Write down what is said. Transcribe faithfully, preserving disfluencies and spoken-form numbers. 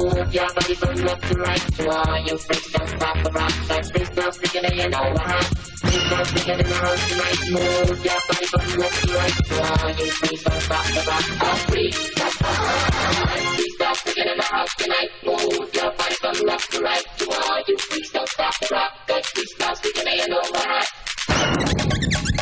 move your body from left to right. To all you freaks, don't stop the rock. That freestyle speaking and you know what? Freestyle speaking in the house tonight. Move your body from left to right. To all you freaks, don't stop the rock. All free, that's all. Freestyle speaking in the house tonight. Move your body from left to right. To all you freaks, don't stop the rock. That freestyle speaking and you know what?